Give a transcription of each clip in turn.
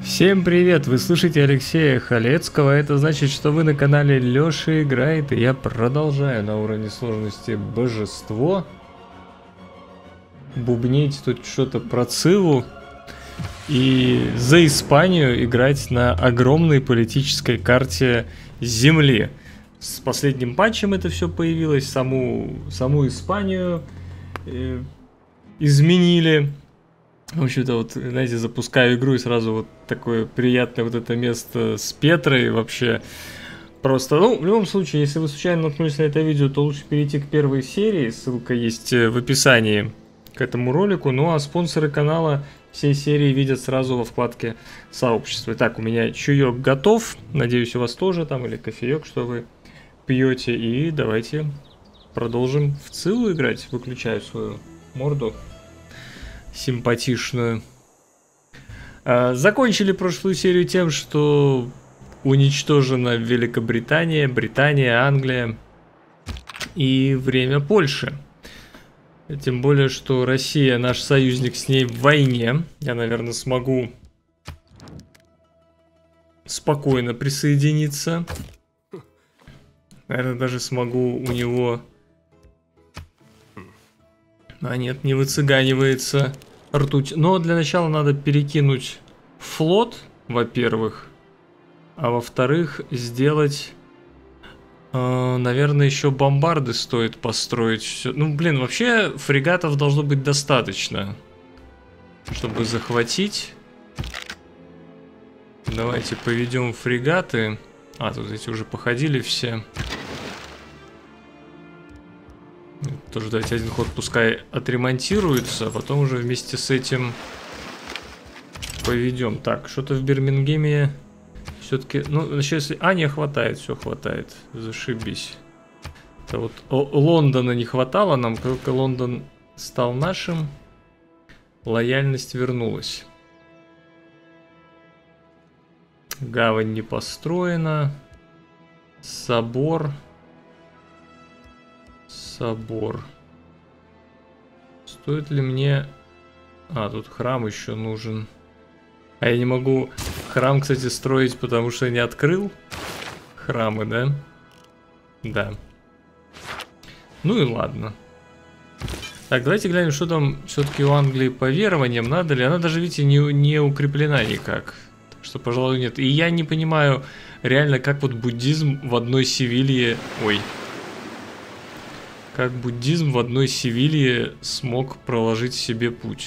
Всем привет! Вы слушаете Алексея Халецкого. Это значит, что вы на канале Лёша Играет, и я продолжаю на уровне сложности Божество бубнить тут что-то про Циву и за Испанию играть на огромной политической карте Земли. С последним патчем это все появилось, саму Испанию изменили. В общем-то, вот, знаете, запускаю игру и сразу вот такое приятное вот это место с Петрой вообще. Просто, ну, в любом случае, если вы случайно наткнулись на это видео, то лучше перейти к первой серии, ссылка есть в описании к этому ролику. Ну, а спонсоры канала всей серии видят сразу во вкладке сообщества. Итак, у меня чаек готов, надеюсь, у вас тоже там, или кофеек, что вы пьете. И давайте продолжим в Циву играть. Выключаю свою морду симпатичную. Закончили прошлую серию тем, что уничтожена Великобритания, Британия, Англия и время Польши. Тем более, что Россия наш союзник с ней в войне. Я, наверное, смогу спокойно присоединиться. Наверное, даже смогу у него... А нет, не выцыганивается ртуть. Но для начала надо перекинуть флот, во-первых. А во-вторых, сделать... наверное, еще бомбарды стоит построить. Все. Ну, блин, вообще фрегатов должно быть достаточно, чтобы захватить. Давайте поведем фрегаты. А, тут эти уже походили все. Тоже давайте один ход пускай отремонтируется, а потом уже вместе с этим поведем. Так, что-то в Бирмингеме все-таки... Ну, если... А, не хватает, все хватает. Зашибись. Это вот Лондона не хватало нам, как только Лондон стал нашим, лояльность вернулась. Гавань не построена. Собор... Собор. Стоит ли мне... А, тут храм еще нужен. А я не могу храм, кстати, строить, потому что я не открыл храмы, да? Да. Ну и ладно. Так, давайте глянем, что там все-таки у Англии по верованиям. Надо ли? Она даже, видите, не укреплена никак. Так что, пожалуй, нет. И я не понимаю реально, как вот буддизм в одной Севилье... Ой... Как буддизм в одной Севилье смог проложить себе путь.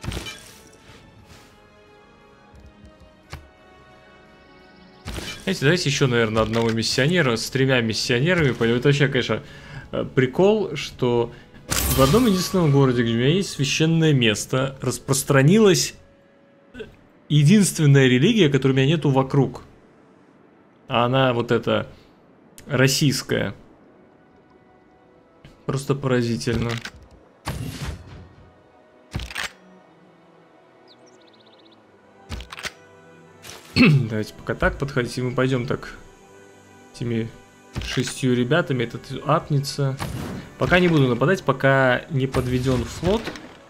Знаете, давайте еще, наверное, одного миссионера с 3 миссионерами. Это вообще, конечно, прикол, что в одном единственном городе, где у меня есть священное место, распространилась единственная религия, которой у меня нету вокруг. А она вот эта российская. Просто поразительно. Давайте пока так подходить. И мы пойдем так этими 6 ребятами. Этот апнется. Пока не буду нападать, пока не подведен флот.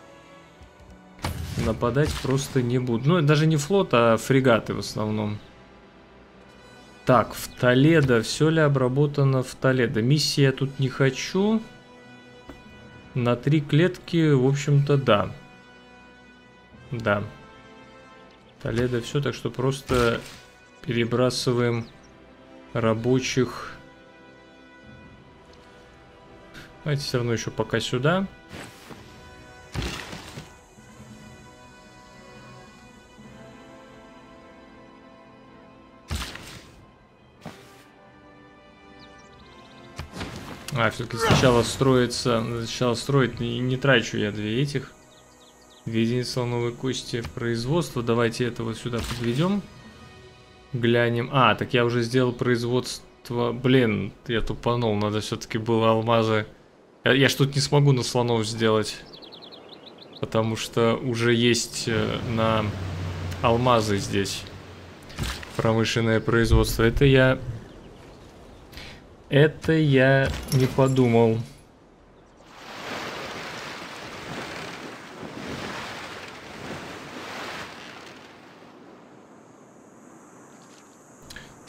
Нападать просто не буду. Ну, даже не флот, а фрегаты в основном. Так, в Толедо. Все ли обработано в Толедо? Миссии я тут не хочу. На 3 клетки, в общем-то, да. Да. Толедо все, так что просто перебрасываем рабочих. Давайте все равно еще пока сюда. А, все-таки сначала строится, сначала строить, не трачу я 2 этих. 2 единицы слоновой кости производства. Давайте это вот сюда подведем. Глянем. А, так я уже сделал производство. Блин, я тупанул, надо все-таки было алмазы. Я ж тут не смогу на слонов сделать. Потому что уже есть на алмазы здесь промышленное производство. Это я не подумал.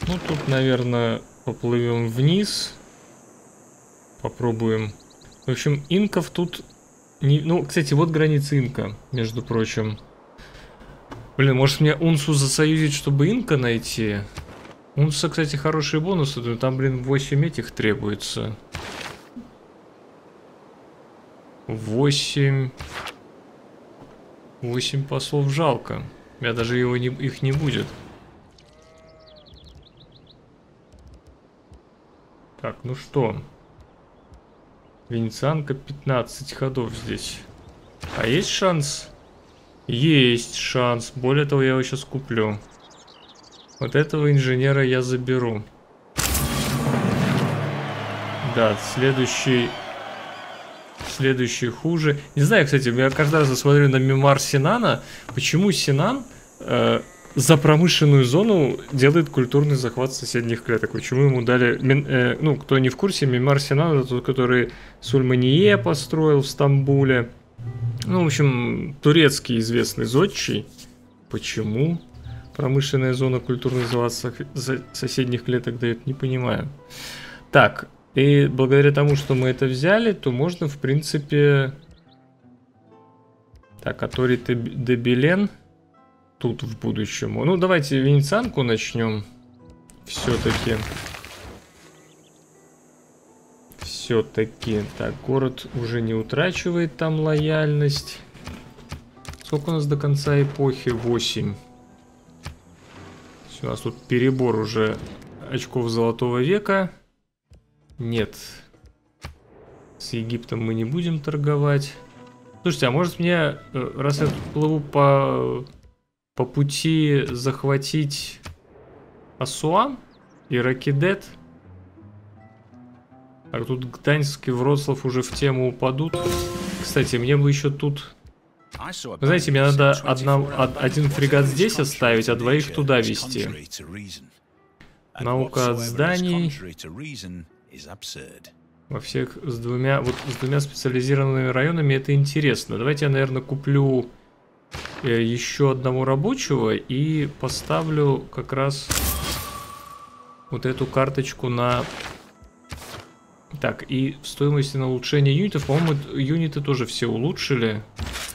Ну, тут, наверное, поплывем вниз. Попробуем. В общем, инков тут... Не... Ну, кстати, вот граница инка, между прочим. Блин, может мне Унсу засоюзить, чтобы инка найти? Унса, кстати, хорошие бонусы, но там, блин, 8 этих требуется. 8 послов жалко. У меня даже их не будет. Так, ну что? Венецианка 15 ходов здесь. А есть шанс? Есть шанс. Более того, я его сейчас куплю. Вот этого инженера я заберу. Да, следующий хуже. Не знаю, кстати, я каждый раз смотрю на мемуар Синана. Почему Синан за промышленную зону делает культурный захват соседних клеток? Почему ему дали... ну, кто не в курсе, мемуар Синана — это тот, который Сульмание построил в Стамбуле. Ну, в общем, турецкий известный зодчий. Почему промышленная зона культурный захват соседних клеток дает? Не понимаю. Так, и благодаря тому, что мы это взяли, то можно, в принципе... Так, Атори де Белен тут в будущем. Ну, давайте венецианку начнем. Все-таки. Так, город уже не утрачивает там лояльность. Сколько у нас до конца эпохи? 8. Все, у нас тут перебор уже очков Золотого века. Нет. С Египтом мы не будем торговать. Слушайте, а может мне, раз я тут плыву по пути, захватить Асуан и Ракидет? А тут Гданьск и Вроцлав уже в тему упадут. Кстати, мне бы еще тут... Вы знаете, мне надо один фрегат здесь оставить, а двоих туда везти. Наука от зданий. Во всех с двумя специализированными районами это интересно. Давайте я, наверное, куплю еще одного рабочего и поставлю как раз вот эту карточку на... Так, и в стоимости на улучшение юнитов, по-моему, юниты тоже все улучшили.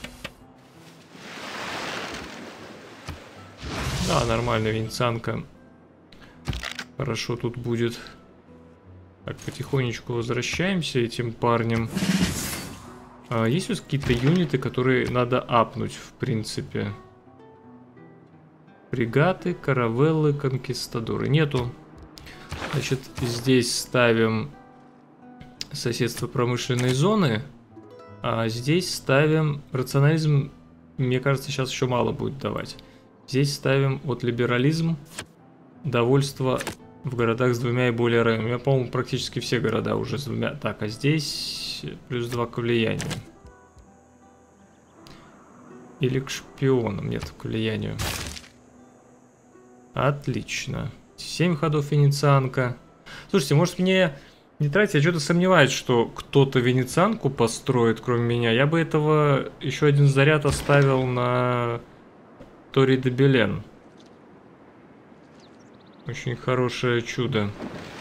Да, нормально, венецианка. Хорошо тут будет. Так, потихонечку возвращаемся этим парнем. Есть у вас какие-то юниты, которые надо апнуть, в принципе? Фрегаты, каравеллы, конкистадоры. Нету. Значит, здесь ставим соседство промышленной зоны. А здесь ставим рационализм. Мне кажется, сейчас еще мало будет давать. Здесь ставим вот либерализм, довольство в городах с 2 и более районами. У меня, по-моему, практически все города уже с 2. Так, а здесь плюс 2 к влиянию. Или к шпионам. Нет, к влиянию. Отлично. 7 ходов венецианка. Слушайте, может мне не тратить? Я что-то сомневаюсь, что кто-то венецианку построит, кроме меня. Я бы этого еще один заряд оставил на Тори де Белен. Очень хорошее чудо.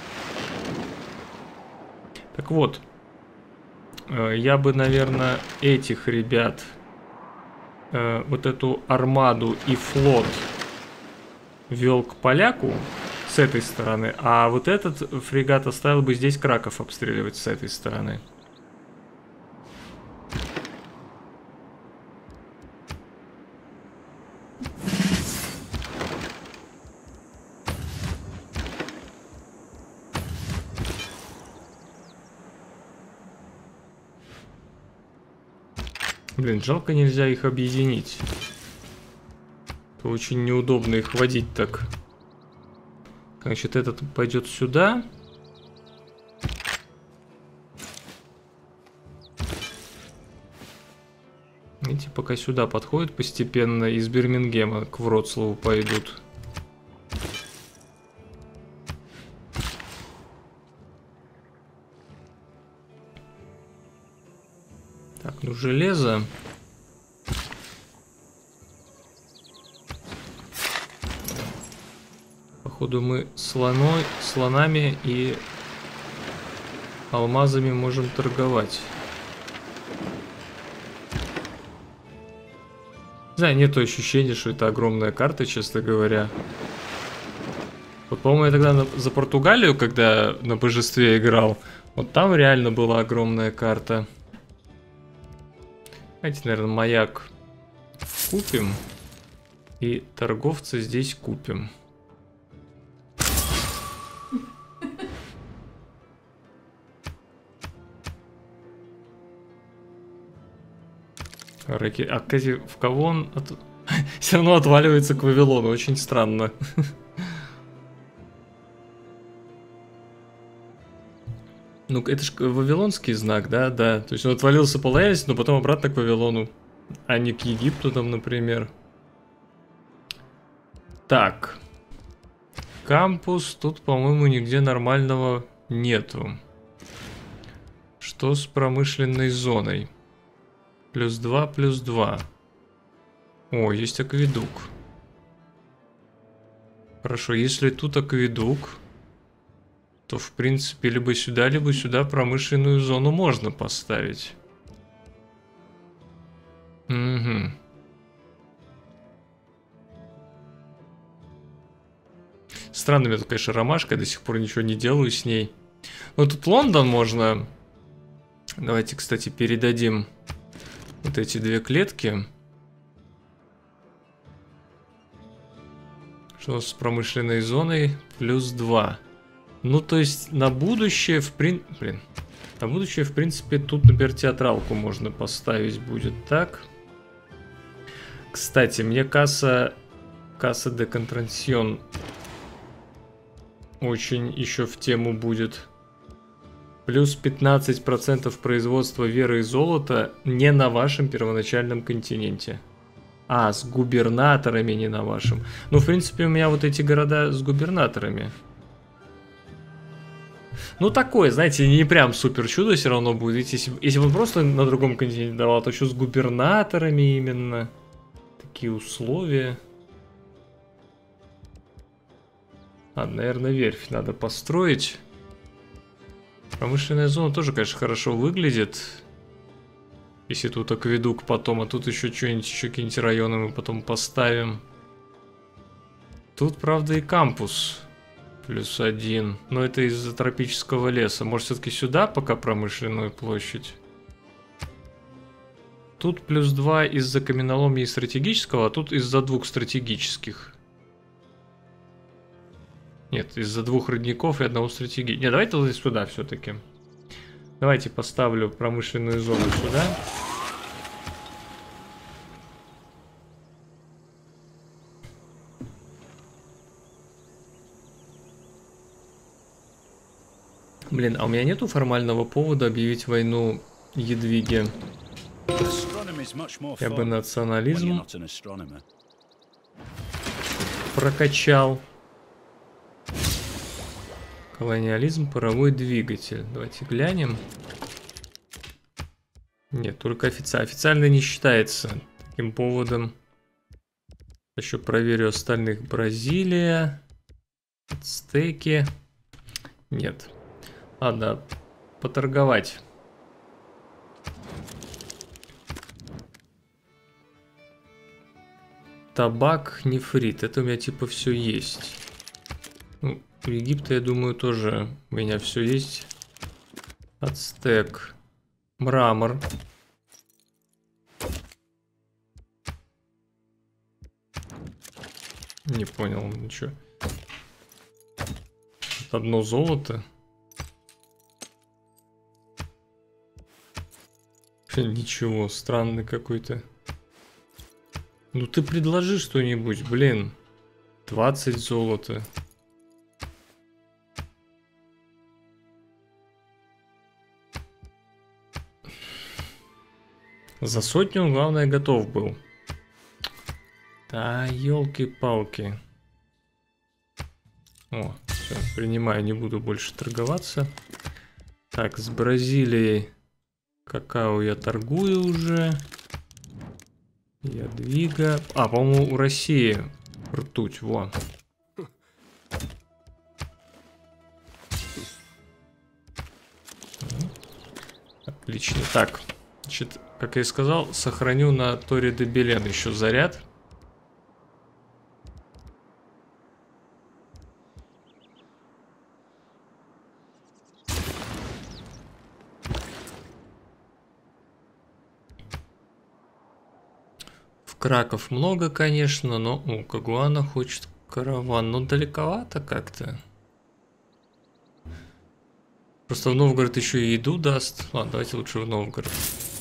Так вот. Я бы, наверное, этих ребят, вот эту армаду и флот вел к поляку с этой стороны, а вот этот фрегат оставил бы здесь Краков обстреливать с этой стороны. Блин, жалко, нельзя их объединить. Это очень неудобно их водить так. Значит, этот пойдет сюда. Эти пока сюда подходят постепенно. Из Бирмингема к Вроцлаву пойдут. Так, ну железо. Походу мы слонами и алмазами можем торговать. Да, нету ощущения, что это огромная карта, честно говоря. Вот, по-моему, я тогда за Португалию, когда на божестве играл, вот там реально была огромная карта. Давайте, наверное, маяк купим. И торговца здесь купим. А, кстати, в кого он... Все равно отваливается к Вавилону, очень странно. Ну, это ж вавилонский знак, да, да. То есть он отвалился по лояльности, но потом обратно к Вавилону, а не к Египту там, например. Так. Кампус. Тут, по-моему, нигде нормального нету. Что с промышленной зоной? +2, +2. О, есть акведук. Хорошо, если тут акведук, то, в принципе, либо сюда промышленную зону можно поставить. Угу. Странно, у меня тут, конечно, ромашка, я до сих пор ничего не делаю с ней. Но тут Лондон можно... Давайте, кстати, передадим вот эти две клетки. Что с промышленной зоной? +2. Ну, то есть, на будущее, на будущее, в принципе, тут, например, театралку можно поставить будет, так? Кстати, мне касса де контрансьон очень еще в тему будет. Плюс 15% производства веры и золота не на вашем первоначальном континенте. А, с губернаторами не на вашем. Ну, в принципе, у меня вот эти города с губернаторами. Ну, такое, знаете, не прям супер чудо все равно будет. Если бы просто на другом континенте давал, то еще с губернаторами именно. Такие условия. Ладно, наверное, верфь надо построить. Промышленная зона тоже, конечно, хорошо выглядит. Если тут акведук потом, а тут еще что-нибудь, еще какие-нибудь районы мы потом поставим. Тут, правда, и кампус. +1. Но это из-за тропического леса. Может, все-таки сюда пока промышленную площадь? Тут +2 из-за каменоломни и стратегического, а тут из-за двух стратегических. Нет, из-за двух родников и одного стратегического. Не, давайте вот сюда все-таки. Давайте поставлю промышленную зону сюда. Блин, а у меня нету формального повода объявить войну Едвиге. Я бы национализм прокачал. Колониализм, паровой двигатель. Давайте глянем. Нет, только официально не считается таким поводом. Еще проверю остальных. Бразилия. Ацтеки. Нет. Ладно, поторговать. Табак, нефрит. Это у меня типа все есть. Ну, у Египта, я думаю, тоже у меня все есть. Ацтек. Мрамор. Не понял ничего. Одно золото. Ничего, странный какой-то. Ну ты предложи что-нибудь, блин. 20 золота. За 100 он, главное, готов был. Да, елки-палки. О, все, принимаю, не буду больше торговаться. Так, с Бразилией какао я торгую уже. Ядвига. А, по-моему, у России ртуть, во. отлично. Так, значит, как я и сказал, сохраню на Торе де Белен еще заряд. Краков много, конечно, но Кагуана хочет караван. Но далековато как-то. Просто в Новгород еще и еду даст. Ладно, давайте лучше в Новгород.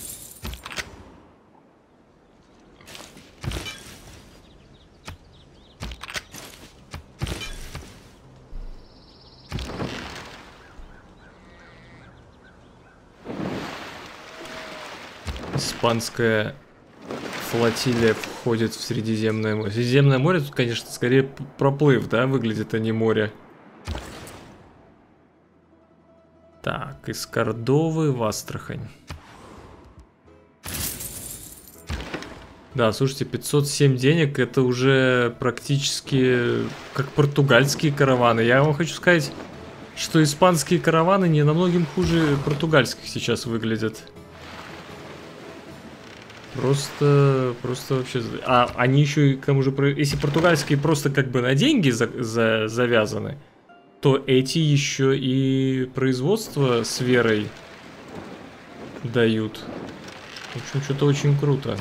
Испанская флотилия входит в Средиземное море. Средиземное море тут, конечно, скорее проплыв, да, выглядит, а не море. Так, из Кордовы в Астрахань. Да, слушайте, 507 денег, это уже практически как португальские караваны. Я вам хочу сказать, что испанские караваны не намного хуже португальских сейчас выглядят. Просто вообще... А они еще и к тому же... Если португальские просто как бы на деньги завязаны, то эти еще и производство с верой дают. В общем, что-то очень круто.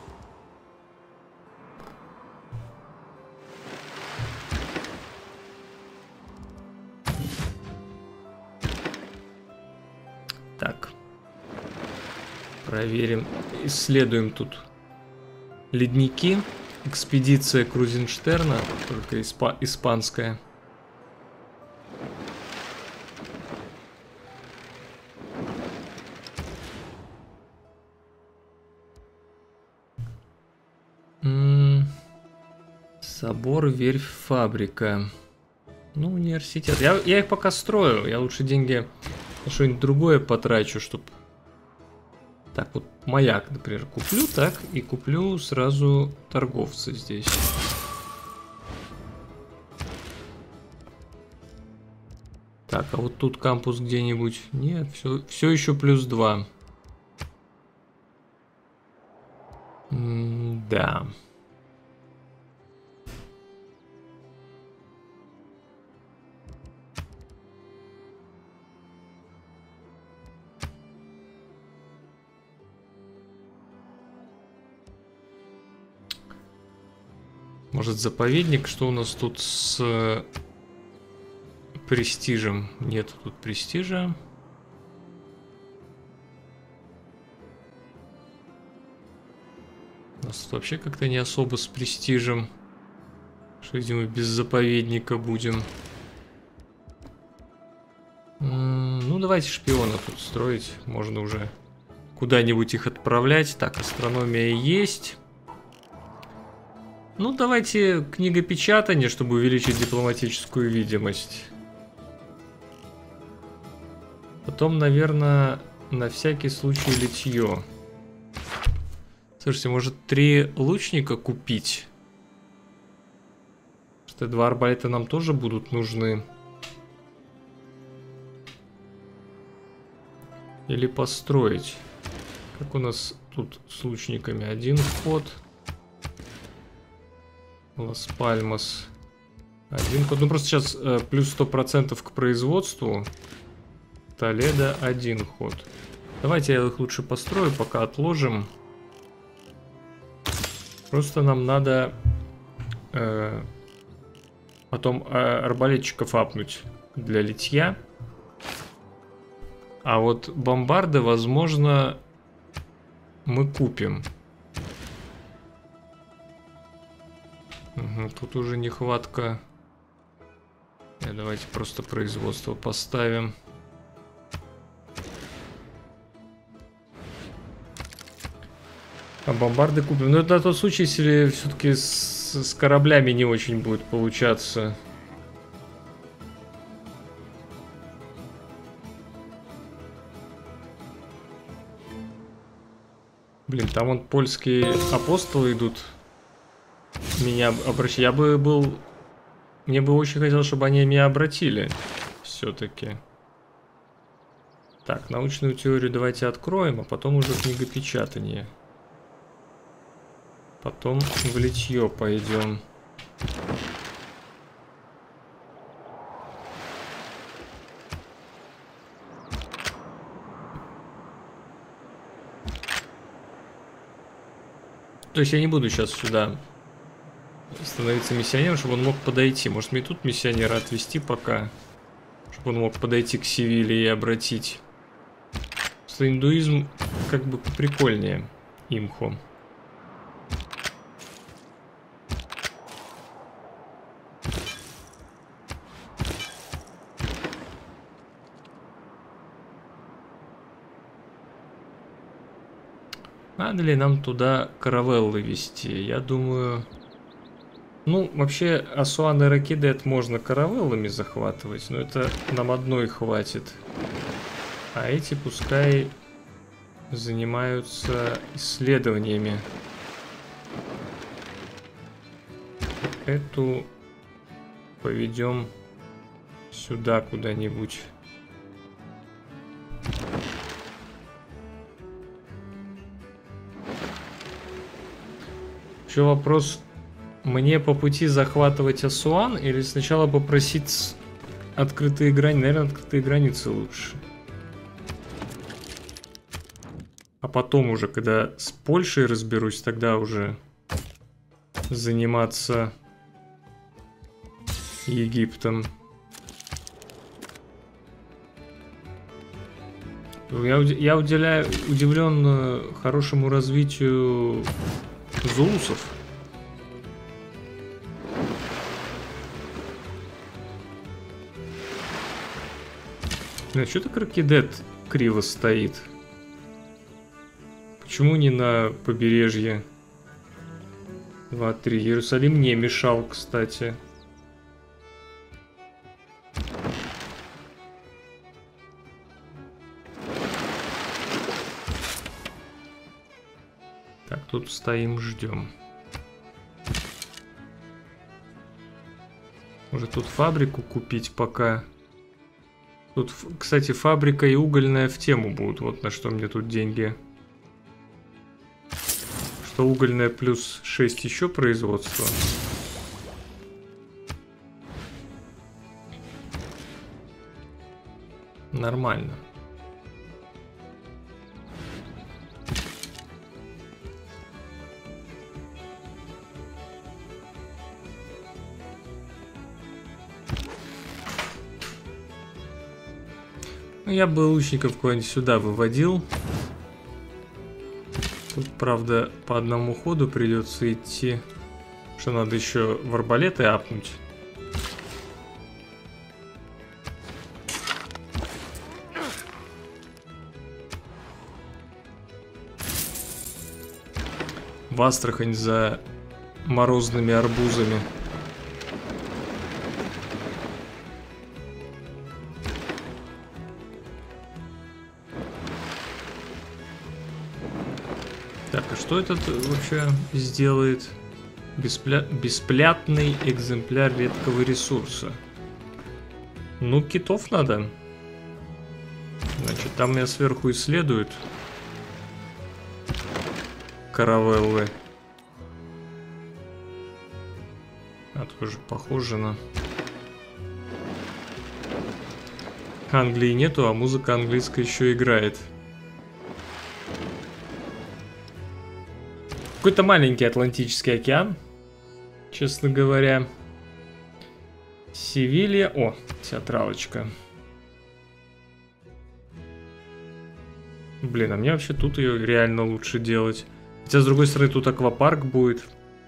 Так. Проверим. Исследуем тут ледники. Экспедиция Крузенштерна, только испанская. Собор, верфь, фабрика. Ну, университет. Я их пока строю. Я лучше деньги на что-нибудь другое потрачу, чтобы... Так, вот маяк, например, куплю, так, и куплю сразу торговца здесь. Так, а вот тут кампус где-нибудь? Нет, все еще +2. Да. Может, заповедник? Что у нас тут с престижем? Нет тут престижа. У нас тут вообще как-то не особо с престижем. Что, видимо, без заповедника будем. Ну, давайте шпионов тут строить. Можно уже куда-нибудь их отправлять. Так, астрономия есть. Ну, давайте книгопечатание, чтобы увеличить дипломатическую видимость. Потом, наверное, на всякий случай литье. Слушайте, может 3 лучника купить? Что 2 арбалета нам тоже будут нужны. Или построить. Как у нас тут с лучниками? 1 вход. Лас-Пальмас. 1 ход. Ну, просто сейчас плюс 100% к производству. Толедо 1 ход. Давайте я их лучше построю, пока отложим. Просто нам надо потом арбалетчиков апнуть для литья. А вот бомбарды, возможно, мы купим. Угу, тут уже нехватка. Давайте просто производство поставим. А бомбарды купим. Но это на тот случай, если все-таки с кораблями не очень будет получаться. Блин, там вон польские апостолы идут. Меня обращать. Я бы был... Мне бы очень хотелось, чтобы они меня обратили. Все-таки. Так, научную теорию давайте откроем, а потом уже книгопечатание. Потом в литье пойдем. То есть я не буду сейчас сюда становиться миссионером, чтобы он мог подойти. Может мне тут миссионера отвести пока, чтобы он мог подойти к Севиле и обратить. Что индуизм как бы поприкольнее имхо. Надо ли нам туда каравеллы вести? Я думаю... Ну, вообще, Асуан и Ракидет можно каравеллами захватывать, но это нам одной хватит. А эти пускай занимаются исследованиями. Эту поведем сюда куда-нибудь. Еще вопрос, мне по пути захватывать Асуан или сначала попросить открытые границы? Наверное, открытые границы лучше. А потом уже, когда с Польшей разберусь, тогда уже заниматься Египтом. Я удивлен хорошему развитию зулусов. А что так Ракидет криво стоит? Почему не на побережье? 2-3. Иерусалим не мешал, кстати. Так, тут стоим, ждем. Может тут фабрику купить пока? Тут, кстати, фабрика и угольная в тему будут. Вот на что мне тут деньги. Что угольная плюс 6 еще производства. Нормально. Я бы лучников куда-нибудь сюда выводил. Тут, правда, по одному ходу придется идти. Что надо еще в арбалеты апнуть. В Астрахань за морозными арбузами. Так, а что этот вообще сделает? Бесплатный экземпляр редкого ресурса. Ну, китов надо. Значит, там меня сверху исследуют каравеллы. А тоже похоже на... Англии нету, а музыка английская еще играет. Какой-то маленький Атлантический океан, честно говоря. Севилья. О, театралочка. Блин, а мне вообще тут ее реально лучше делать. Хотя, с другой стороны, тут аквапарк будет.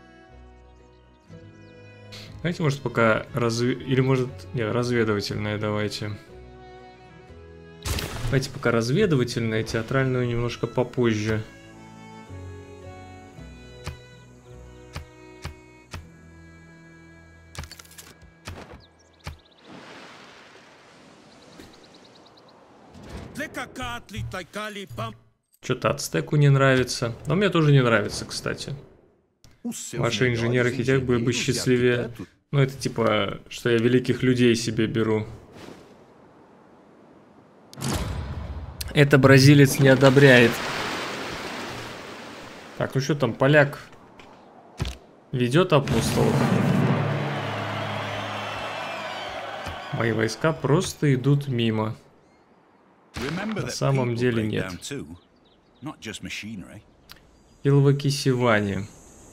Давайте, может, пока... Или, может... Нет, разведывательная давайте. Давайте пока разведывательная, театральную немножко попозже. Что-то ацтеку не нравится. Но мне тоже не нравится, кстати. Ваши инженеры-архитекторы были бы счастливее. Ну, это типа, что я великих людей себе беру. Это бразилец не одобряет. Так, ну что там, поляк ведет апостолов? Мои войска просто идут мимо. На самом деле нет. Илвакисивани.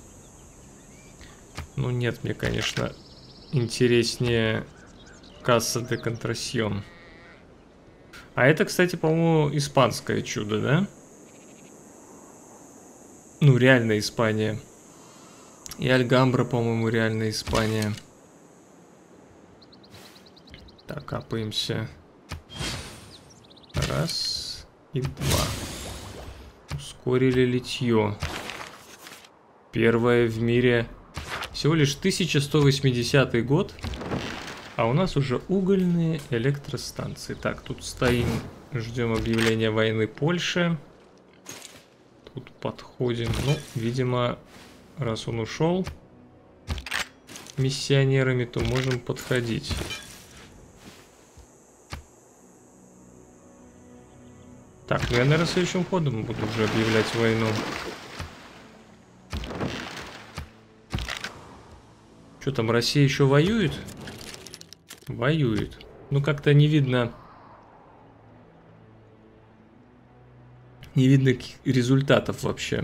Ну нет, мне, конечно, интереснее Касса де Контрасьон. А это, кстати, по-моему, испанское чудо, да? Ну, реально Испания. И Альгамбра, по-моему, реально Испания. Так, капаемся. Раз и два. Ускорили литье. Первое в мире. Всего лишь 1180 год. А у нас уже угольные электростанции. Так, тут стоим, ждем объявления войны Польше. Тут подходим. Ну, видимо, раз он ушел миссионерами, то можем подходить. Так, ну я, наверное, следующим ходом буду уже объявлять войну. Что там, Россия еще воюет? Воюет. Ну, как-то не видно... Не видно результатов вообще.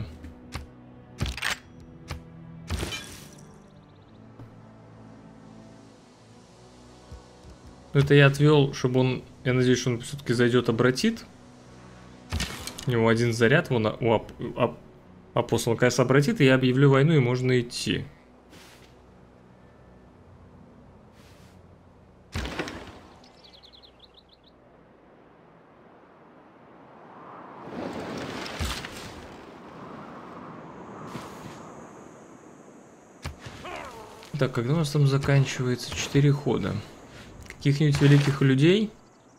Это я отвел, чтобы он... Я надеюсь, что он все-таки зайдет, обратит. У него один заряд, вон у апостола, кажется, обратит, и я объявлю войну, и можно идти. Так, когда у нас там заканчивается 4 хода? Каких-нибудь великих людей?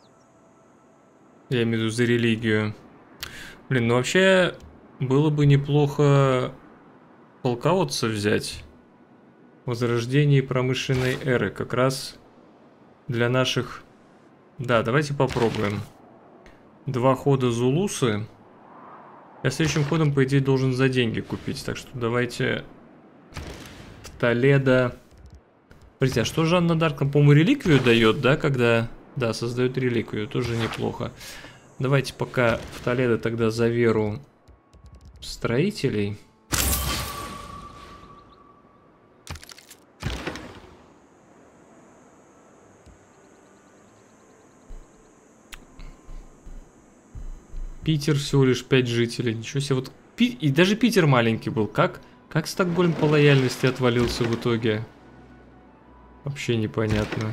Я имею в виду за религию. Блин, ну вообще было бы неплохо полководца взять. Возрождение промышленной эры. Как раз для наших... Да, давайте попробуем. 2 хода Зулусы. Я следующим ходом, по идее, должен за деньги купить. Так что давайте... Толедо. Смотрите, а что Жанна Дарк, по-моему, реликвию дает, да, когда... Да, создает реликвию, тоже неплохо. Давайте пока в Толедо тогда за веру строителей. Питер всего лишь 5 жителей, ничего себе. Вот и даже Питер маленький был, как Стокгольм по лояльности отвалился в итоге? Вообще непонятно.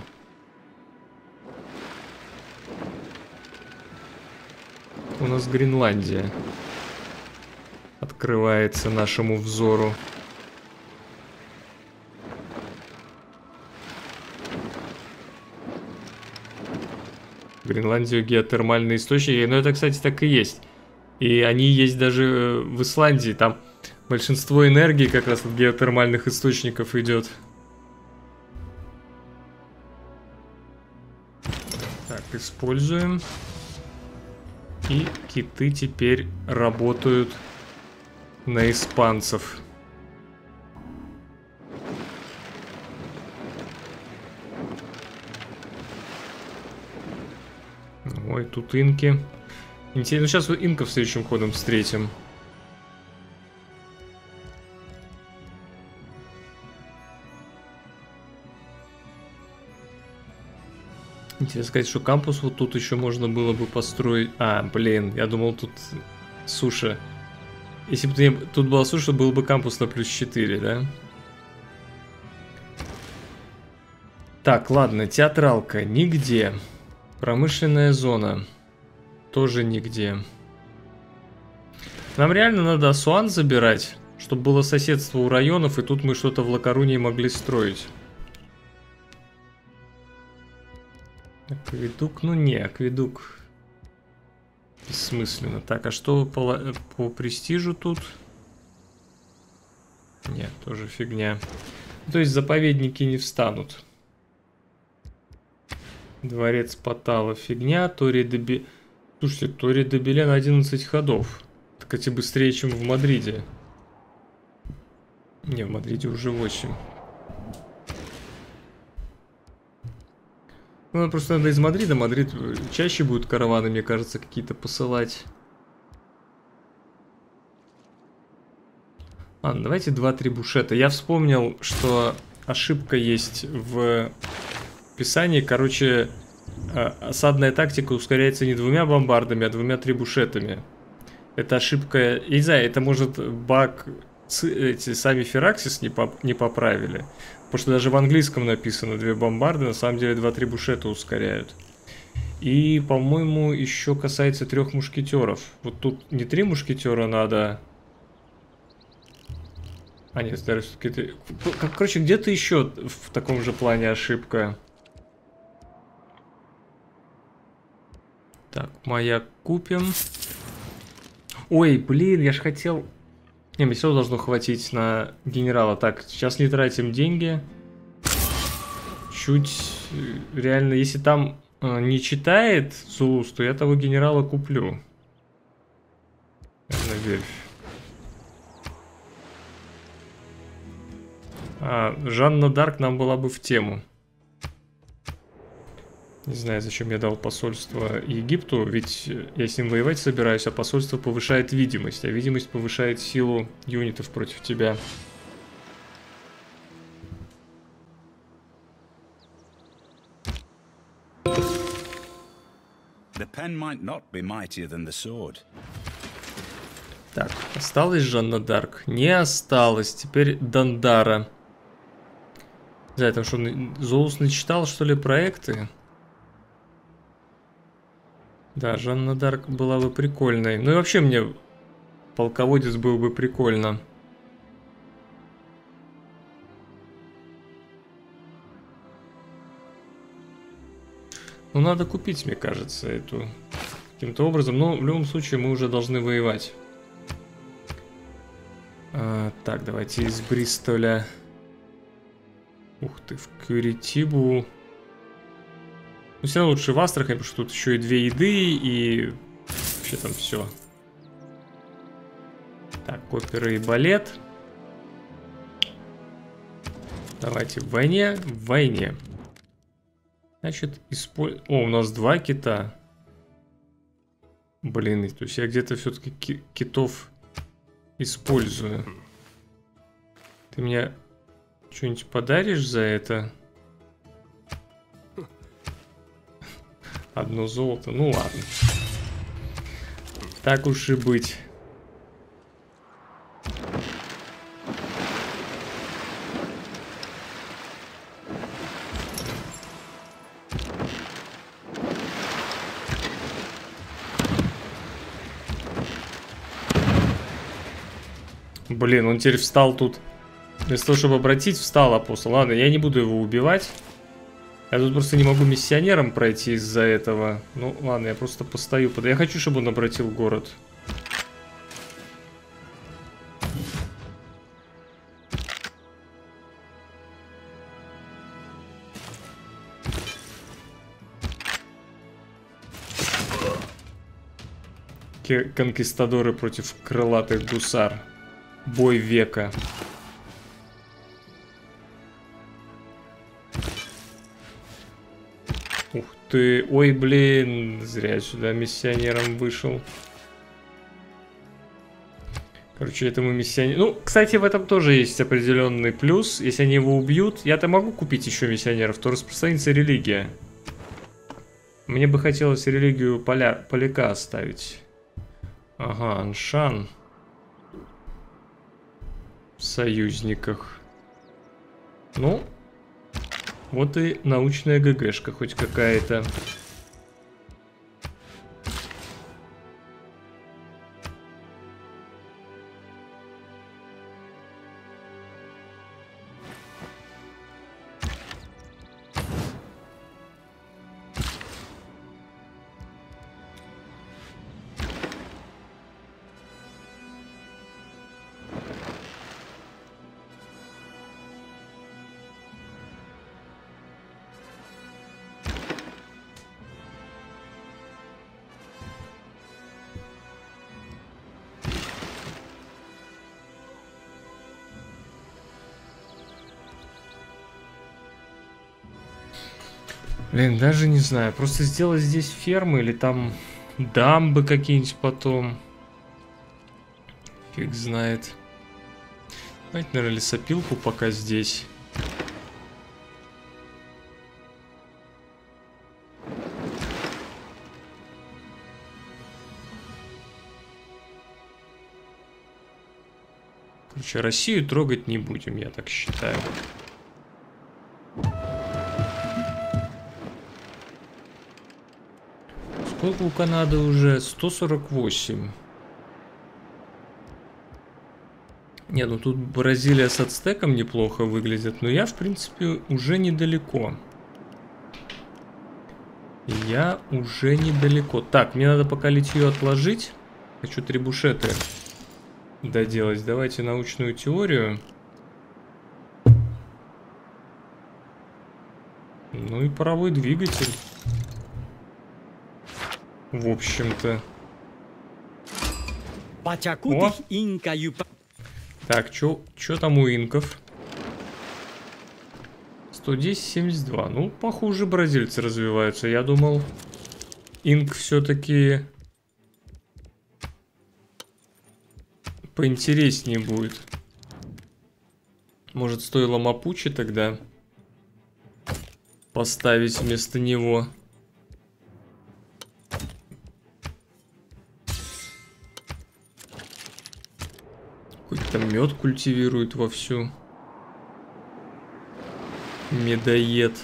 У нас Гренландия открывается нашему взору. Гренландию геотермальные источники. Но это, кстати, так и есть. И они есть даже в Исландии. Там большинство энергии как раз от геотермальных источников идет. Так, используем. И киты теперь работают на испанцев. Ой, тут инки. Интересно, сейчас инков следующим ходом встретим. Интересно сказать, что кампус вот тут еще можно было бы построить. А, блин, я думал тут суша. Если бы тут была суша, был бы кампус на плюс 4, да? Так, ладно, театралка нигде. Промышленная зона тоже нигде. Нам реально надо Асуан забирать, чтобы было соседство у районов, и тут мы что-то в Лакарунии могли строить. Акведук, ну не, акведук бессмысленно. Так, а что по престижу тут? Нет, тоже фигня. То есть заповедники не Дворец Патала фигня. Тори де Слушайте, Тори де Беле на 11 ходов. Так эти быстрее, чем в Мадриде. Не, в Мадриде уже 8. Ну, просто надо из Мадрида. Мадрид чаще будут караваны, мне кажется, какие-то посылать. Ладно, давайте 2-3 бушета. Я вспомнил, что ошибка есть в описании. Короче, осадная тактика ускоряется не 2 бомбардами, а 2-3 бушетами. Это ошибка, я не знаю, это может баг, эти сами Фераксис не поправили. Потому что даже в английском написано 2 бомбарды, на самом деле 2-3 бушета ускоряют. И, по-моему, еще касается 3 мушкетеров. Вот тут не 3 мушкетера надо... А нет, даже все-таки... Короче, где-то еще в таком же плане ошибка. Так, маяк купим. Ой, блин, я ж хотел... Не, мне все должно хватить на генерала. Так, сейчас не тратим деньги. Чуть... Реально, если там не читает Зулус, то я того генерала куплю. На верфь. Жанна Дарк нам была бы в тему. Не знаю, зачем я дал посольство Египту, ведь я с ним воевать собираюсь, а посольство повышает видимость, а видимость повышает силу юнитов против тебя. Так, осталось Жанна Дарк? Не осталось. Теперь Дандара. Не знаю, там что, Золус начитал, что ли, проекты? Да, Жанна Дарк была бы прикольной. Ну и вообще мне полководец был бы прикольно. Ну надо купить, мне кажется, эту каким-то образом. Но в любом случае мы уже должны воевать. Так, давайте из Бристоля. Ух ты, в Кюритибу. Но все равно лучше в Астрахань, потому что тут еще и 2 еды, и вообще там все. Так, оперы и балет. Давайте в войне. В войне. Значит, О, у нас 2 кита. Блин, то есть я где-то все-таки китов использую. Ты мне что-нибудь подаришь за это? Одно золото. Ну ладно. Так уж и быть. Блин, он теперь встал тут. Вместо того, чтобы обратить, встал апостол. Ладно, я не буду его убивать. Я тут просто не могу миссионером пройти из-за этого. Ну, ладно, я просто постою. Я хочу, чтобы он обратил город. Конкистадоры против крылатых гусар. Бой века. Ух ты. Ой, блин. Зря сюда миссионером вышел. Короче, этому миссионеру... Ну, кстати, в этом тоже есть определенный плюс. Если они его убьют, я-то могу купить еще миссионеров, то распространится религия. Мне бы хотелось религию поляка оставить. Ага, Аншан. В союзниках. Ну, вот и научная ГГшка хоть какая-то. Блин, даже не знаю. Просто сделать здесь фермы или там дамбы какие-нибудь потом. Фиг знает. Давайте, наверное, лесопилку пока здесь. Короче, Россию трогать не будем, я так считаю. Сколько у Канады уже? 148. Не, ну тут Бразилия с ацтеком неплохо выглядит, но я, в принципе, уже недалеко. Я уже недалеко. Так, мне надо пока литье отложить. Хочу трибушеты доделать. Давайте научную теорию. Ну и паровой двигатель. В общем-то. О! Так, чё там у инков? 110-72. Ну, похуже бразильцы развиваются. Я думал, инк все-таки поинтереснее будет. Может, стоило Мапучи тогда поставить вместо него? Какой-то мед культивирует вовсю. Медоед.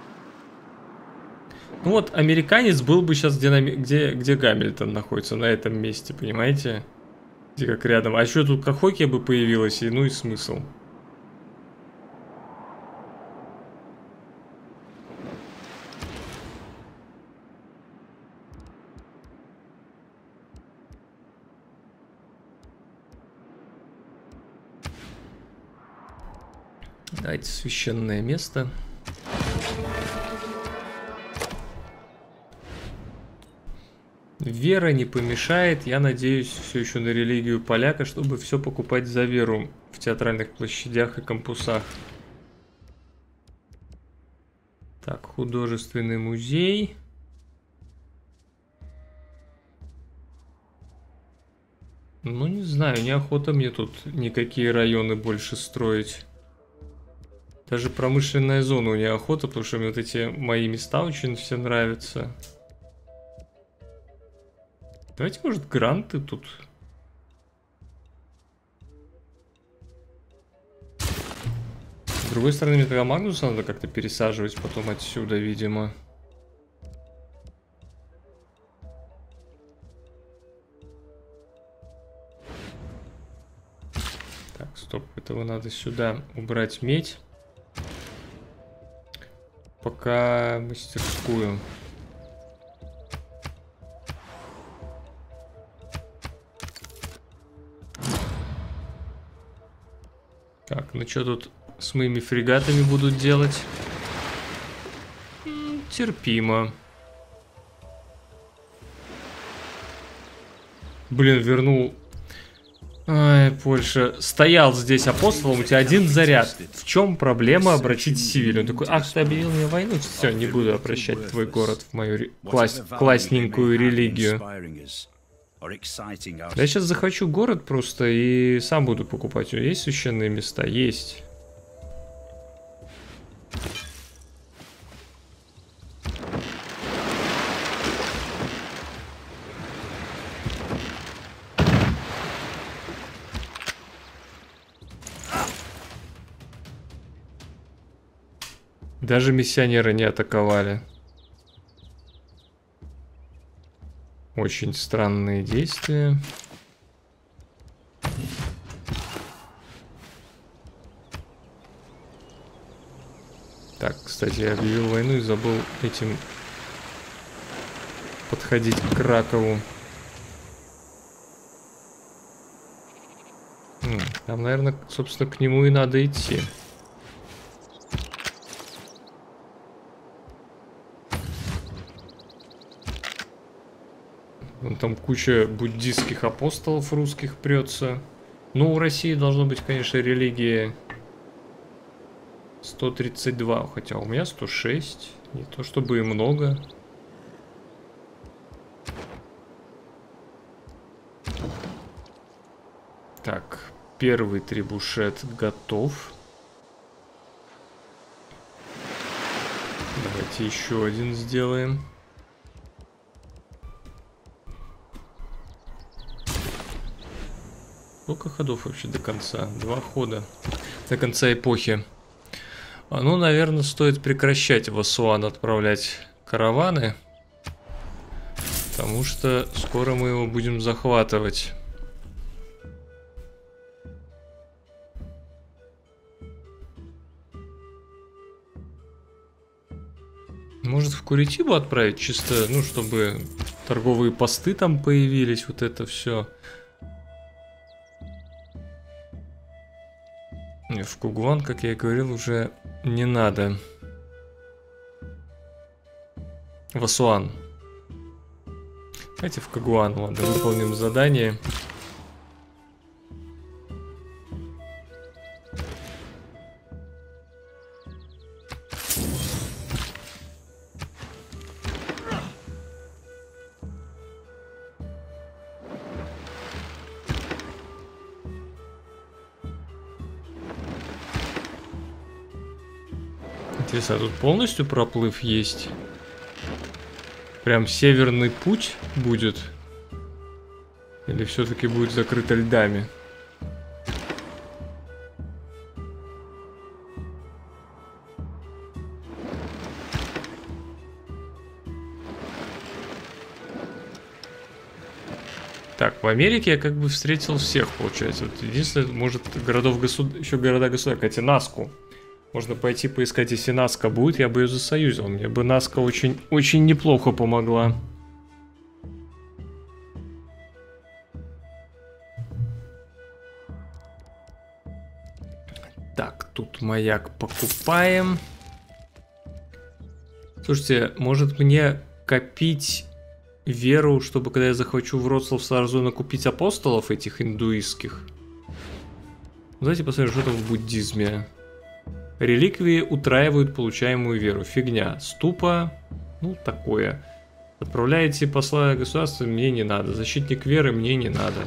Ну вот, американец был бы сейчас, где Гамильтон находится, на этом месте, понимаете? Где как рядом. А что тут Кахокия бы появилась, и ну и смысл. Давайте священное место. Вера не помешает. Я надеюсь все еще на религию поляка, чтобы все покупать за веру в театральных площадях и кампусах. Так, художественный музей. Ну, не знаю, неохота мне тут никакие районы больше строить. Даже промышленная зона неохота, потому что мне вот эти мои места очень все нравятся. Давайте, может, гранты тут. С другой стороны, мне тогда Магнуса надо как-то пересаживать потом отсюда, видимо. Так, стоп, этого надо сюда убрать медь. Пока мастерскую. Так, ну что тут с моими фрегатами будут делать? Терпимо. Блин, вернул. Ай, Польша. Стоял здесь апостолом, у тебя один заряд. В чем проблема обращить Севилью? Он такой, ах, ты объявил мне войну? Все, не буду обращать твой город в мою классненькую религию. Я сейчас захвачу город просто и сам буду покупать. У него есть священные места? Есть. Даже миссионеры не атаковали. Очень странные действия. Так, кстати, я объявил войну и забыл этим подходить к Кракову. Там, наверное, собственно, к нему и надо идти. Вон там куча буддистских апостолов русских прется. Ну, у России должно быть, конечно, религия 132, хотя у меня 106. Не то чтобы и много. Так, первый трибушет готов. Давайте еще один сделаем. Сколько ходов вообще до конца? 2 хода. До конца эпохи. Ну, наверное, стоит прекращать в Асуан отправлять караваны. Потому что скоро мы его будем захватывать. Может, в Куритибу отправить? Чисто, ну, чтобы торговые посты там появились. Вот это все. В Кугуан, как я и говорил, уже не надо. В Асуан. Давайте в Кугуан, ладно, выполним задание. Интересно, а тут полностью проплыв есть? Прям северный путь будет? Или все-таки будет закрыто льдами? Так, в Америке я как бы встретил всех, получается. Вот единственное, может, еще города-государства, хотя Наску. Можно пойти поискать, если Наска будет, я бы ее засоюзил. Мне бы Наска очень неплохо помогла. Так, тут маяк покупаем. Слушайте, может мне копить веру, чтобы когда я захвачу Вроцлав, сразу накупить апостолов этих индуистских? Давайте посмотрим, что там в буддизме. Реликвии утраивают получаемую веру. Фигня. Ступа. Ну, такое. Отправляете посла государства, мне не надо. Защитник веры, мне не надо.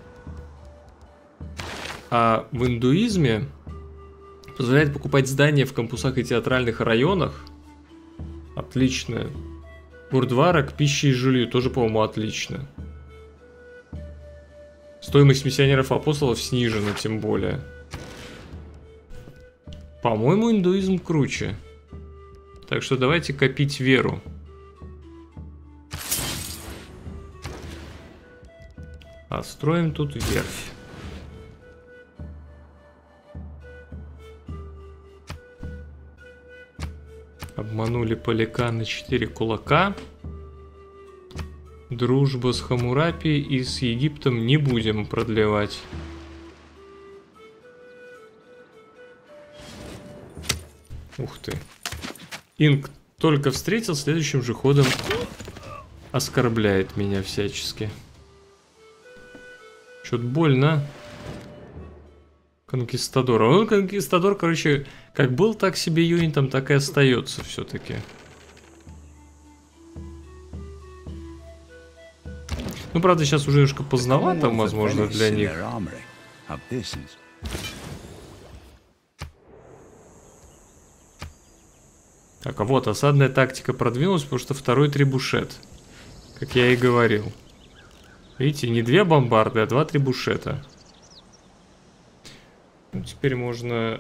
А в индуизме позволяет покупать здания в кампусах и театральных районах. Отлично. Гурдвара к пище и жилью. Тоже, по-моему, отлично. Стоимость миссионеров-апостолов снижена, тем более. По-моему, индуизм круче. Так что давайте копить веру. А строим тут верфь. Обманули поляка на 4 кулака. Дружба с Хаммурапи и с Египтом не будем продлевать. Ух ты. Инк только встретил, следующим же ходом оскорбляет меня всячески. Чё-то больно. Конкистадор. Он конкистадор, короче, как был так себе юнитом, так и остается все-таки. Ну, правда, сейчас уже немножко поздновато, возможно, для них. Так, а вот осадная тактика продвинулась, потому что второй трибушет. Как я и говорил. Видите, не 2 бомбарды, а 2 трибушета. Ну, теперь можно...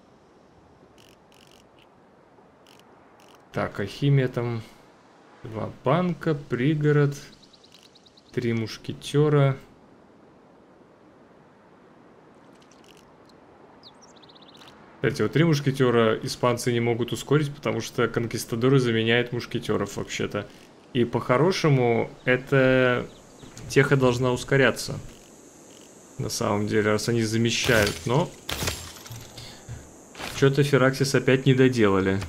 Так, а химия там... 2 банка, пригород, 3 мушкетера. Кстати, вот 3 мушкетера испанцы не могут ускорить, потому что конкистадоры заменяют мушкетеров вообще-то. И по-хорошему, эта теха должна ускоряться. На самом деле, раз они замещают. Но что-то Фераксис опять не доделали.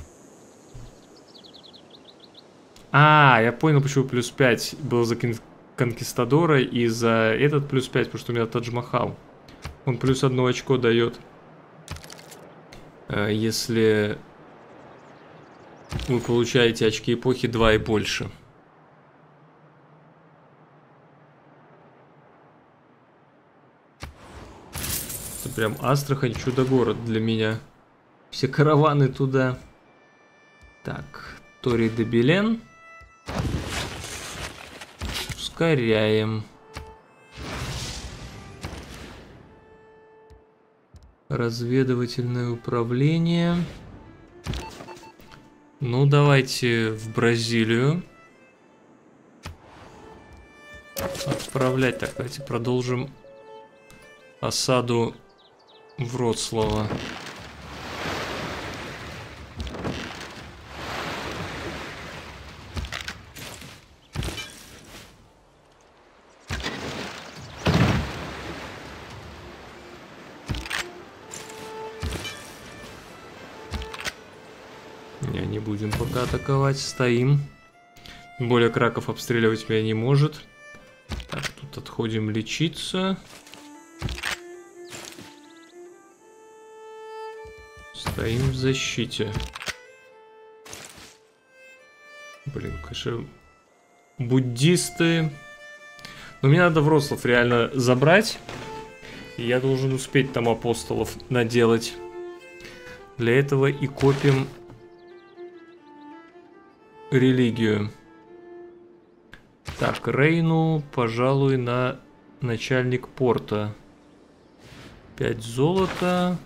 А, я понял, почему плюс 5 был за конкистадора и за этот плюс 5, потому что у меня Тадж-Махал. Он плюс 1 очко дает. если вы получаете очки эпохи 2 и больше. Это прям Астрахань, чудо-город для меня. Все караваны туда. Так, Тори де Белен. Ускоряем. Разведывательное управление. Ну, давайте в Бразилию отправлять. Так, давайте продолжим осаду Вроцлава. Не будем пока атаковать, стоим. Тем более Краков обстреливать меня не может. Так, тут отходим лечиться. Стоим в защите. Блин, конечно, буддисты. Но мне надо Вроцлав реально забрать. И я должен успеть там апостолов наделать. Для этого и копим религию. Так, Рейну, пожалуй, на начальник порта. 5 золота.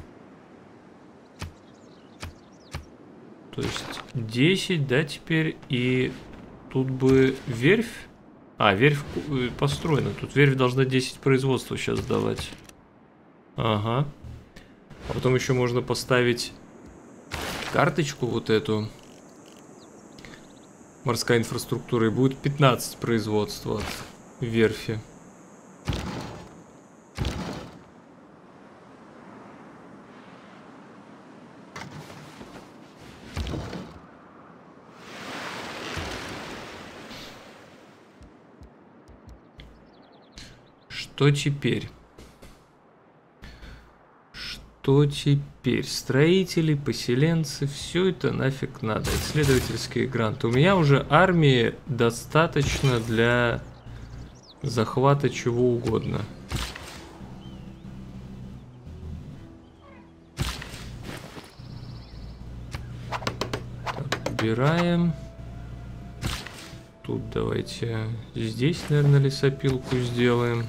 То есть 10, да, теперь. И тут бы верфь. А, верфь построена. Тут верфь должна 10 производства сейчас давать. Ага. А потом еще можно поставить карточку вот эту. Морская инфраструктура. И будет 15 производства от верфи. Что теперь? Что теперь? Строители, поселенцы, все это нафиг надо. Исследовательские гранты. У меня уже армии достаточно для захвата чего угодно. Так, убираем. Тут давайте здесь, наверное, лесопилку сделаем.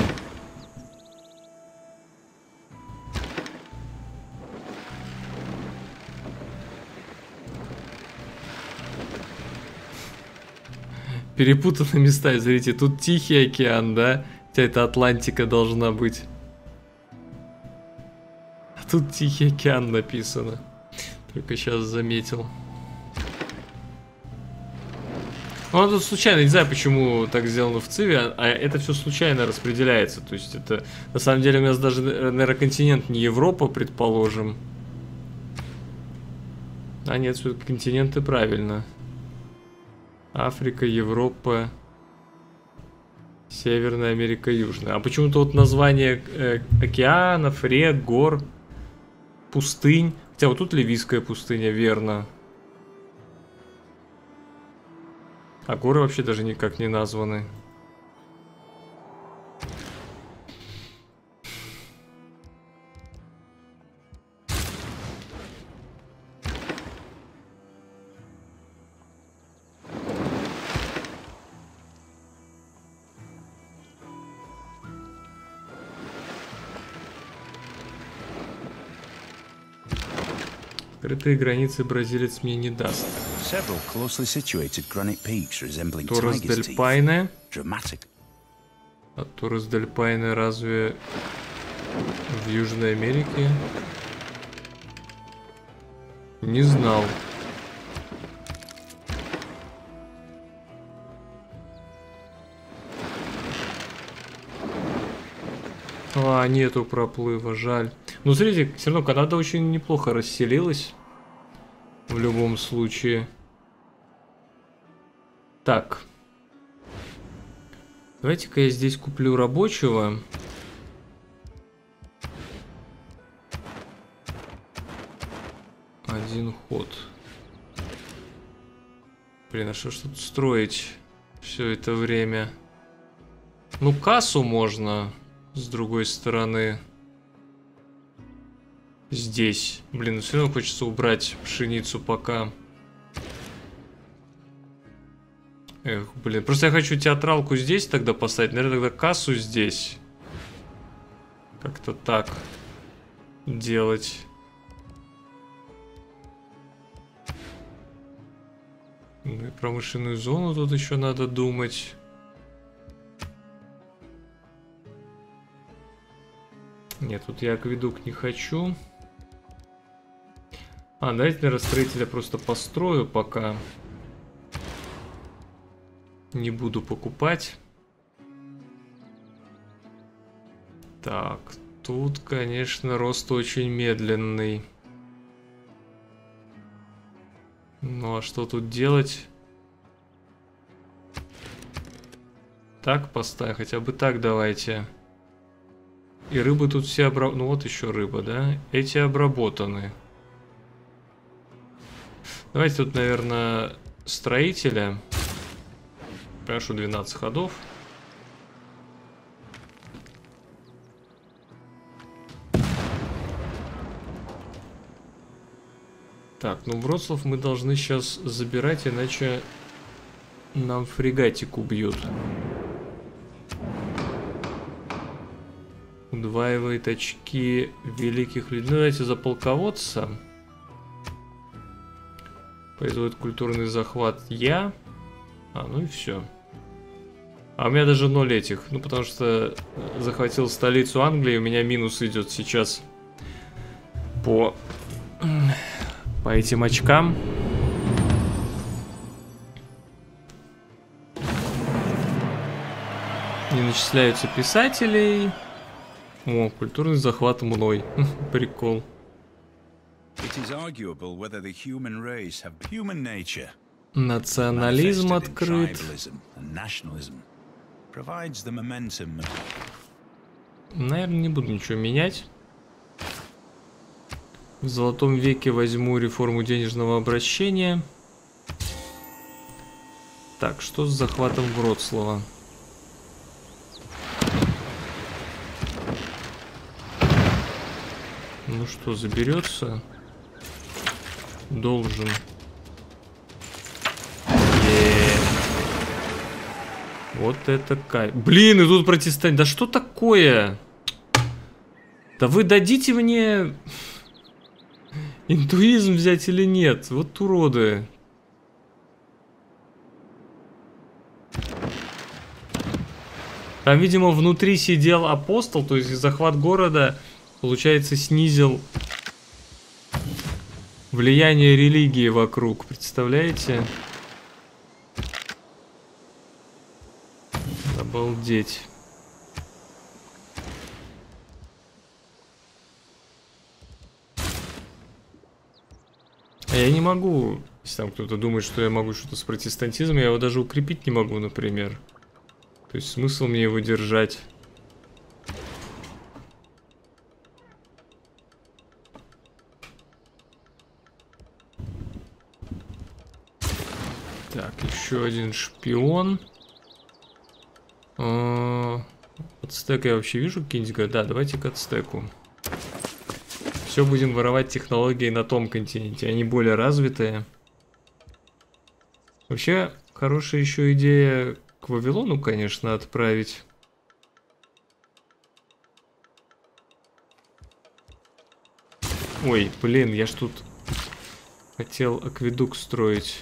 Перепутаны места, смотрите, тут Тихий океан, да? Хотя это Атлантика должна быть. А тут Тихий океан написано. Только сейчас заметил. Ну, это случайно, не знаю, почему так сделано в Циве, а это все случайно распределяется. То есть это, на самом деле, у нас даже, наверное, континент не Европа, предположим. А нет, все-таки континенты правильно. Африка, Европа, Северная Америка, Южная. А почему-то вот название океанов, рек, гор, пустынь. Хотя вот тут Ливийская пустыня, верно. А горы вообще даже никак не названы. Скрытые границы бразилец мне не даст. Торрес дель Пайне. А Торрес дель Пайне разве в Южной Америке? Не знал. А, нету проплыва, жаль. Ну, смотрите, все равно Канада очень неплохо расселилась. В любом случае. Так. Давайте-ка я здесь куплю рабочего. один ход. Блин, а что ж тут строить все это время? Ну, кассу можно с другой стороны. Здесь. Блин, все равно хочется убрать пшеницу пока. Эх, блин. Просто я хочу театралку здесь тогда поставить. Наверное, тогда кассу здесь. Как-то так делать. Ну и промышленную зону тут еще надо думать. Нет, тут я акведук не хочу. Давайте, наверное, строителя просто построю пока. Не буду покупать. Так, тут, конечно, рост очень медленный. Ну а что тут делать? Так поставь, хотя бы так давайте. И рыбы тут все обработаны. Ну вот еще рыба, да? Эти обработаны. Давайте тут, наверное, строителя. Прошу 12 ходов. Так, ну Вроцлав мы должны сейчас забирать, иначе нам фрегатик убьют. Удваивает очки великих людей. Ну, давайте за полководца. Производит культурный захват я. Ну и все. А у меня даже 0 этих. Ну, потому что захватил столицу Англии. У меня минус идет сейчас по этим очкам. Не начисляются писателей. О, культурный захват мной. Прикол. Национализм открыт. Наверное, не буду ничего менять. В золотом веке возьму реформу денежного обращения. Так, что с захватом Вроцлава? Ну что, заберется? Должен. Вот это кайф. Блин, и тут протестовать. Да что такое? Да вы дадите мне индуизм взять или нет? Вот уроды. Там, видимо, внутри сидел апостол, то есть захват города, получается, снизил влияние религии вокруг. Представляете? Обалдеть. А я не могу, если там кто-то думает, что я могу что-то с протестантизмом, я его даже укрепить не могу, например. То есть смысл мне его держать? Так, еще один шпион. Ацтека я вообще вижу какие-нибудь? Да, давайте к ацтеку. Все будем воровать технологии на том континенте, они более развитые. Вообще, хорошая еще идея к Вавилону, конечно, отправить. Ой, блин, я ж тут хотел акведук строить.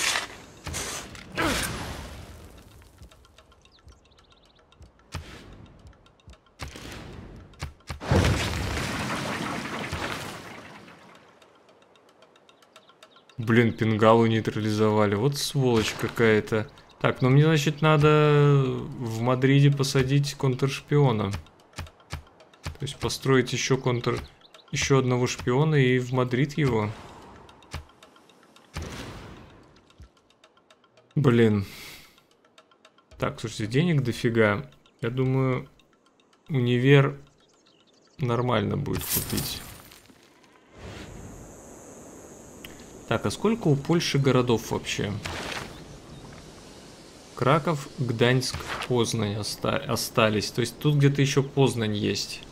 Блин, Пенгалу нейтрализовали. Вот сволочь какая-то. Так, ну мне, значит, надо в Мадриде посадить контршпиона. То есть построить еще еще одного шпиона и в Мадрид его. Блин. Так, слушайте, денег дофига. Я думаю, универ нормально будет купить. Так, а сколько у Польши городов вообще? Краков, Гданьск, Познань остались. То есть тут где-то еще Познань есть.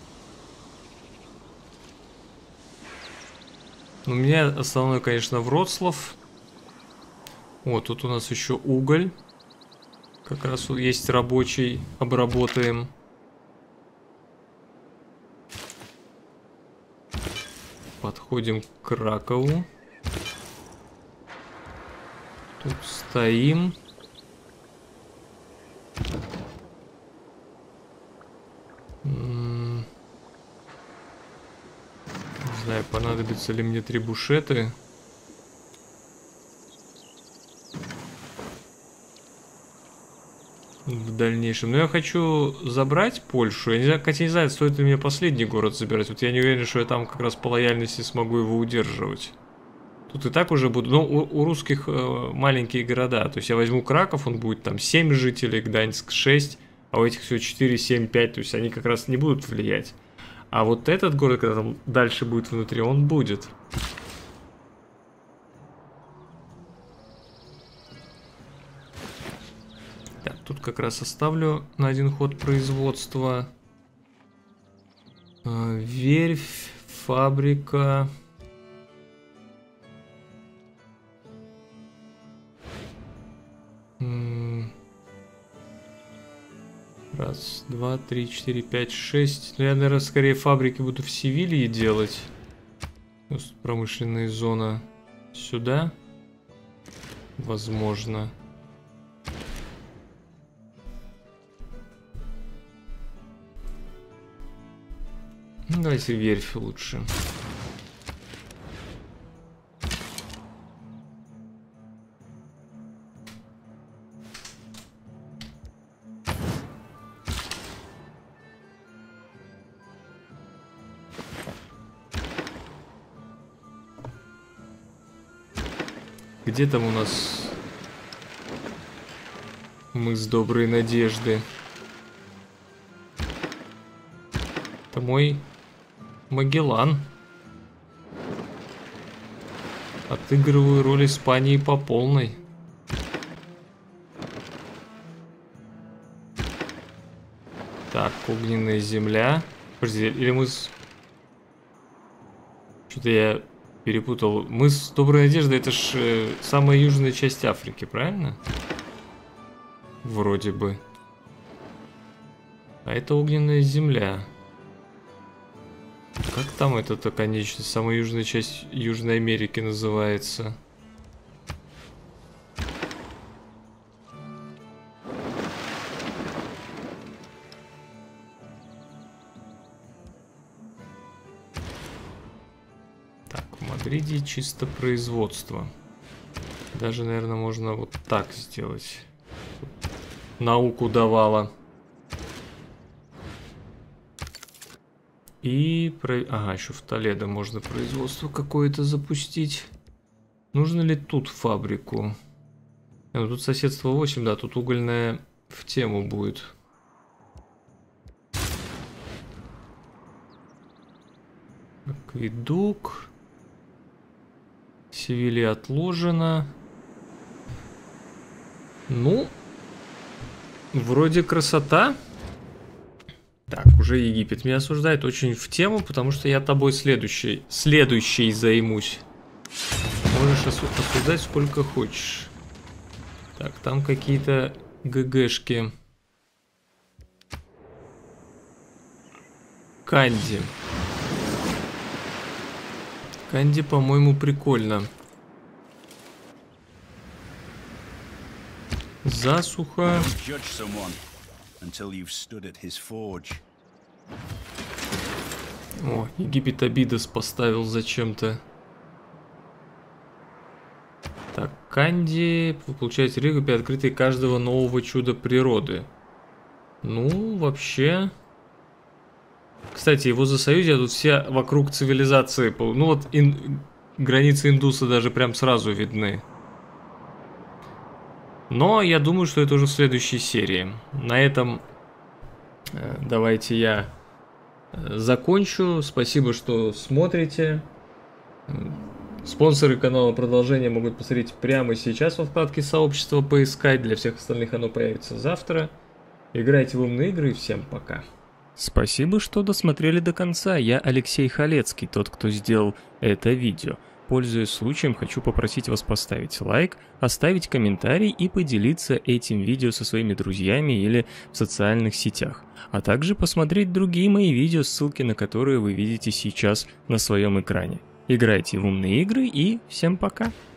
У меня основной, конечно, Вроцлав. О, тут у нас еще уголь. Как раз есть рабочий. Обработаем. Подходим к Кракову. Тут стоим. Не знаю, понадобятся ли мне трибушеты. В дальнейшем. Но я хочу забрать Польшу. Я не знаю, хотя не знаю, стоит ли мне последний город забирать. Вот я не уверен, что я там как раз по лояльности смогу его удерживать. Тут и так уже буду. Ну, у русских маленькие города. То есть я возьму Краков, он будет там 7 жителей, Гданьск 6, а у этих всего 4, 7, 5. То есть они как раз не будут влиять. А вот этот город, когда там дальше будет внутри, он будет. Так, тут как раз оставлю на один ход производства. Верфь, фабрика. Раз, два, три, четыре, пять, шесть. Ну, я, наверное, скорее фабрики буду в Севилье делать. Промышленная зона сюда. Возможно. Ну, давайте верфь лучше. Где там у нас мыс Доброй Надежды? Это мой Магеллан. Отыгрываю роль Испании по полной. Так, огненная земля. Подожди, или мыс... Что-то я перепутал. Мыс Доброй Надежды — это ж самая южная часть Африки, правильно? Вроде бы. А это огненная земля. Как там эта конечность, самая южная часть Южной Америки называется? Так, в Мадриде чисто производство. Даже, наверное, можно вот так сделать. Науку давала. И... Ага, еще в Толедо можно производство какое-то запустить. Нужно ли тут фабрику? Ну, тут соседство 8, да, тут угольная в тему будет. Акведук. Севилья отложено. Ну, вроде красота. Так, уже Египет меня осуждает, очень в тему, потому что я тобой следующий займусь. Можешь осуждать сколько хочешь. Так, там какие-то ГГшки. Канди. Канди, по-моему, прикольно. Засуха. О, Египет Абидос поставил зачем-то. Так, Канди. Вы получаете ригу при открытии каждого нового чуда природы. Ну, вообще... Кстати, его засоюзия тут все вокруг цивилизации. Ну вот, границы Индуса даже прям сразу видны. Но я думаю, что это уже в следующей серии. На этом давайте я закончу. Спасибо, что смотрите. Спонсоры канала продолжения могут посмотреть прямо сейчас во вкладке сообщества поискать. Для всех остальных оно появится завтра. Играйте в умные игры и всем пока. Спасибо, что досмотрели до конца. Я Алексей Халецкий, тот, кто сделал это видео. Пользуясь случаем, хочу попросить вас поставить лайк, оставить комментарий и поделиться этим видео со своими друзьями или в социальных сетях. А также посмотреть другие мои видео, ссылки на которые вы видите сейчас на своем экране. Играйте в умные игры и всем пока!